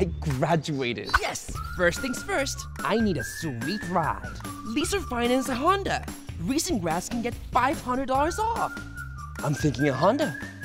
I graduated. Yes, first things first. I need a sweet ride. Lease or finance a Honda. Recent grads can get $500 off. I'm thinking a Honda.